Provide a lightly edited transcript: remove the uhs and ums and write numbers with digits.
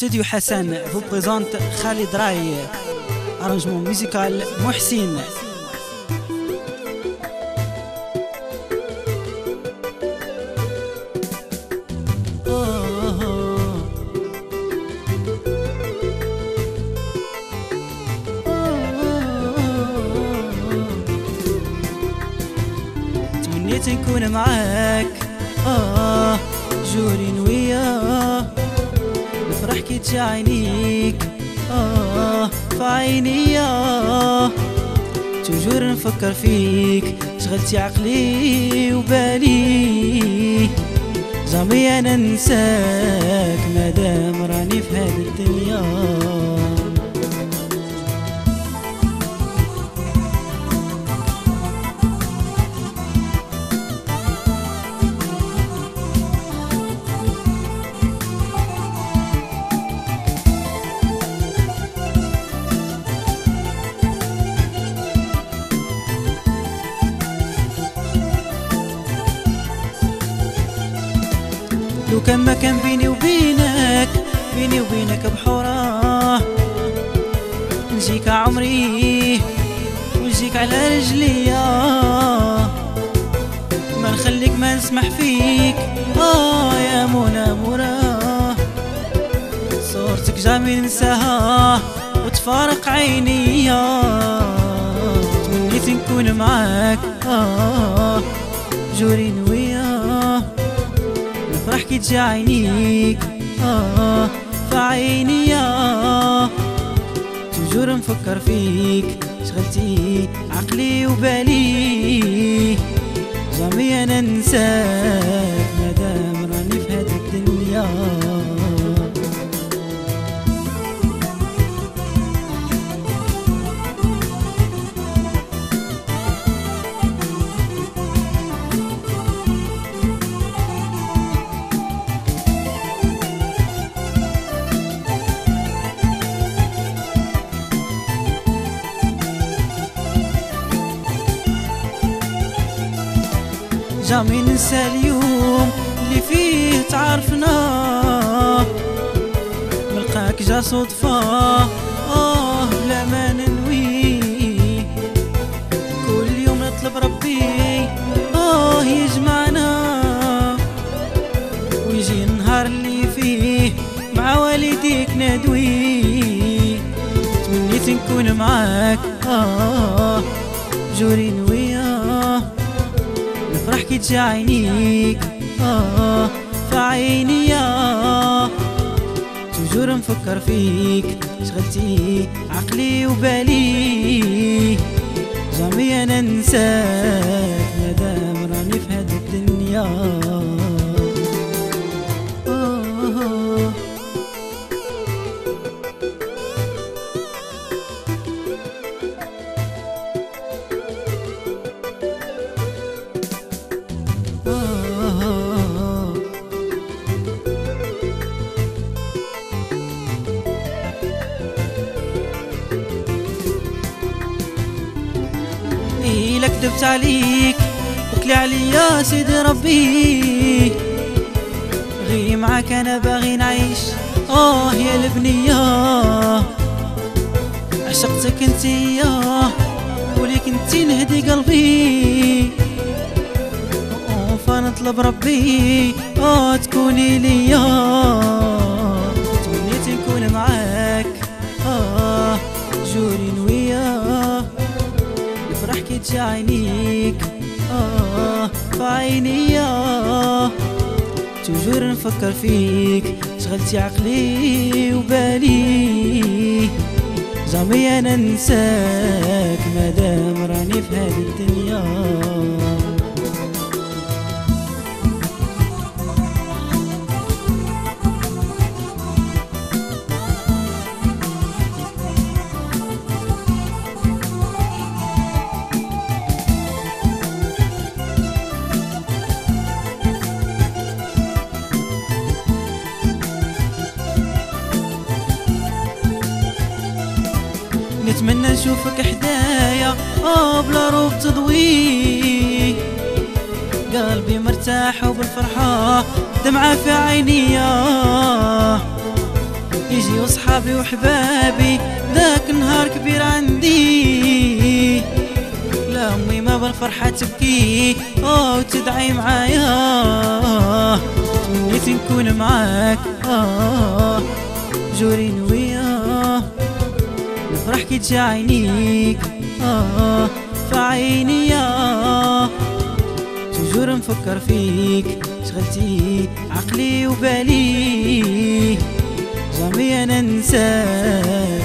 Studio Hassan vous présente Khalid Rai, arrangement musical Mohsin. تمنيت نكون معاك جوري وياه نفرح كي تجي عينيك في عيني توجور نفكر فيك شغلتي عقلي وبالي جامي انا ننساك مادام راني في هذه الدنيا لو كان ما كان بيني وبينك بحورة نجيك عمري ونجيك على رجليا ما نخليك ما نسمح فيك يا منى مراه صورتك جامي ننساها وتفارق عينيا تمنيت نكون معاك جوري وياه نفرح كي تجي عينيك في عيني توجور نفكر فيك شغلتي عقلي وبالي جامي انا ننساك مادام راني في هذه الدنيا جامي ننسى اليوم اللي فيه تعرفنا نلقاك جا صدفة بلا ما ننوي كل يوم نطلب ربي يجمعنا ويجي النهار اللي فيه مع والديك ندوي تمنيت نكون معاك جوري وياه نفرح كي تجي عينيك في عيني توجور نفكر فيك شغلتي عقلي وبالي جامي انا ننساك مادام راني في هذه الدنيا إلا كدبت عليك وكلي عليا سيدي ربي غير معاك انا باغي نعيش يا البنية عشقتك انتيا وليك انتي نهدي قلبي فنطلب ربي تكوني ليا تمنيت نكون معاك جوري وياه نفرح كي تجي عينيك في عيني توجور نفكر فيك شغلتي عقلي وبالي جامي انا ننساك مادام راني في هذه الدنيا نتمنى نشوفك حدايا بلا روب تضوي قلبي مرتاح وبالفرحة دمعة في عينيا يجي وصحابي وحبابي ذاك نهار كبير عندي. لا امي ما بالفرحة تبكي وتدعي معايا، تمنيت نكون معاك جوري وياه نفرح كي تجي عينيك في عينيا. توجور نفكر فيك شغلتي عقلي وبالي، جامي انا ننساك